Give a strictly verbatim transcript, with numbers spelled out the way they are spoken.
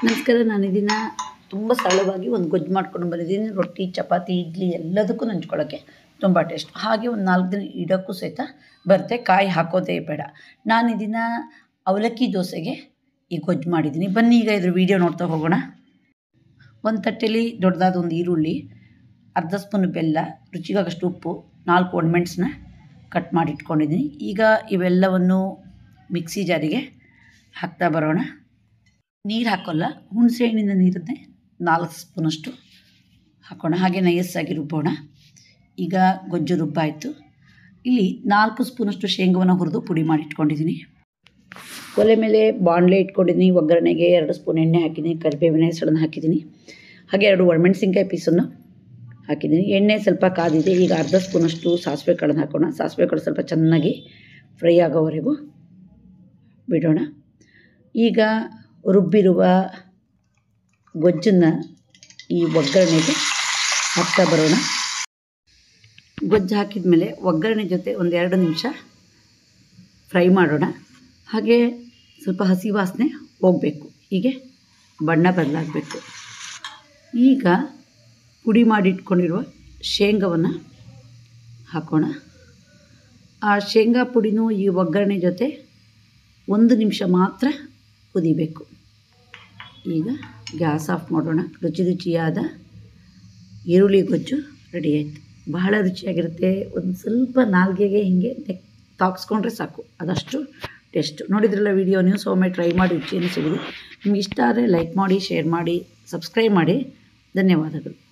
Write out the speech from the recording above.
ನಮಸ್ಕಾರ. ನಾನು ಇದನ್ನ ತುಂಬ ಸರಳವಾಗಿ ಒಂದು ಗೊಜ್ಜು ಮಾಡ್ಕೊಂಡು ಬಂದಿದ್ದೀನಿ. ರೊಟ್ಟಿ, ಚಪಾತಿ, ಇಡ್ಲಿ ಎಲ್ಲದಕ್ಕೂ ನಂಚ್ಕೊಳ್ಳೋಕ್ಕೆ ತುಂಬ ಟೇಸ್ಟ್. ಹಾಗೆ ಒಂದು ನಾಲ್ಕು ದಿನ ಇಡೋಕ್ಕೂ ಸಹಿತ ಬರುತ್ತೆ. ಕಾಯಿ ಹಾಕೋದೇ ಬೇಡ. ನಾನು ಇದನ್ನು ಅವಲಕ್ಕಿ ದೋಸೆಗೆ ಈ ಗೊಜ್ಜು ಮಾಡಿದ್ದೀನಿ. ಬನ್ನಿ ಈಗ ಇದ್ರ ವೀಡಿಯೋ ನೋಡ್ತಾ ಹೋಗೋಣ. ಒಂದು ತಟ್ಟೆಯಲ್ಲಿ ದೊಡ್ಡದಾದ ಒಂದು ಈರುಳ್ಳಿ, ಅರ್ಧ ಸ್ಪೂನ್ ಬೆಲ್ಲ, ರುಚಿಗಾಗಷ್ಟು ಉಪ್ಪು, ನಾಲ್ಕು ಒಣಮೆಣಸನ್ನ ಕಟ್ ಮಾಡಿ ಇಟ್ಕೊಂಡಿದ್ದೀನಿ. ಈಗ ಇವೆಲ್ಲವನ್ನು ಮಿಕ್ಸಿ ಜಾರಿಗೆ ಹಾಕ್ತಾ ಬರೋಣ. ನೀರು ಹಾಕೋಲ್ಲ, ಹುಣಸೆ ಹಣ್ಣಿನ ನೀರನ್ನೇ ನಾಲ್ಕು ಸ್ಪೂನಷ್ಟು ಹಾಕೋಣ. ಹಾಗೆ ನಯಸ್ಸಾಗಿ ರುಬ್ಬೋಣ. ಈಗ ಗೊಜ್ಜು ರುಬ್ಬಾಯಿತು. ಇಲ್ಲಿ ನಾಲ್ಕು ಸ್ಪೂನಷ್ಟು ಶೇಂಗಾವನ್ನು ಹುರಿದು ಪುಡಿ ಮಾಡಿ ಇಟ್ಕೊಂಡಿದ್ದೀನಿ. ಒಲೆ ಮೇಲೆ ಬಾಣಲೆ ಇಟ್ಕೊಂಡಿದ್ದೀನಿ. ಒಗ್ಗರಣೆಗೆ ಎರಡು ಸ್ಪೂನ್ ಎಣ್ಣೆ ಹಾಕಿದ್ದೀನಿ, ಕರಿಬೇವಿನ ಹೆಸರನ್ನು ಹಾಕಿದ್ದೀನಿ. ಹಾಗೆ ಎರಡು ಒಣಮೆಣಸಿನ್ಕಾಯಿ ಪೀಸನ್ನು ಹಾಕಿದ್ದೀನಿ. ಎಣ್ಣೆ ಸ್ವಲ್ಪ ಕಾದಿದೆ. ಈಗ ಅರ್ಧ ಸ್ಪೂನಷ್ಟು ಸಾಸಿವೆ ಕಾಳನ್ನು ಹಾಕೋಣ. ಸಾಸಿವೆ ಕಾಳು ಸ್ವಲ್ಪ ಚೆನ್ನಾಗಿ ಫ್ರೈ ಆಗೋವರೆಗೂ ಬಿಡೋಣ. ಈಗ ರುಬ್ಬಿರುವ ಗೊಜ್ಜನ್ನು ಈ ಒಗ್ಗರಣೆಗೆ ಹಾಕ್ತಾ ಬರೋಣ. ಗೊಜ್ಜು ಹಾಕಿದ ಮೇಲೆ ಒಗ್ಗರಣೆ ಜೊತೆ ಒಂದೆರಡು ನಿಮಿಷ ಫ್ರೈ ಮಾಡೋಣ. ಹಾಗೆ ಸ್ವಲ್ಪ ಹಸಿ ವಾಸನೆ ಹೋಗಬೇಕು. ಹೀಗೆ ಬಣ್ಣ ಬದಲಾಗಬೇಕು. ಈಗ ಪುಡಿ ಮಾಡಿಟ್ಕೊಂಡಿರುವ ಶೇಂಗಾವನ್ನು ಹಾಕೋಣ. ಆ ಶೇಂಗಾ ಪುಡಿನೂ ಈ ಒಗ್ಗರಣೆ ಜೊತೆ ಒಂದು ನಿಮಿಷ ಮಾತ್ರ ಕುದಿಬೇಕು. ಈಗ ಗ್ಯಾಸ್ ಆಫ್ ಮಾಡೋಣ. ರುಚಿ ರುಚಿಯಾದ ಈರುಳ್ಳಿ ಗೊಜ್ಜು ರೆಡಿ ಆಯಿತು. ಬಹಳ ರುಚಿಯಾಗಿರುತ್ತೆ. ಒಂದು ಸ್ವಲ್ಪ ನಾಲ್ಗೆಗೆ ಹೀಗೆ ತಾಕ್ಸ್ಕೊಂಡ್ರೆ ಸಾಕು, ಅದಷ್ಟು ಟೇಸ್ಟು. ನೋಡಿದ್ರಲ್ಲ ವಿಡಿಯೋ, ನೀವು ಸೊಮ್ಮೆ ಟ್ರೈ ಮಾಡಿ ರುಚಿಯನ್ನು ಸಿಗೋದು. ನಿಮ್ಗೆ ಇಷ್ಟ ಆದರೆ ಲೈಕ್ ಮಾಡಿ, ಶೇರ್ ಮಾಡಿ, ಸಬ್ಸ್ಕ್ರೈಬ್ ಮಾಡಿ. ಧನ್ಯವಾದಗಳು.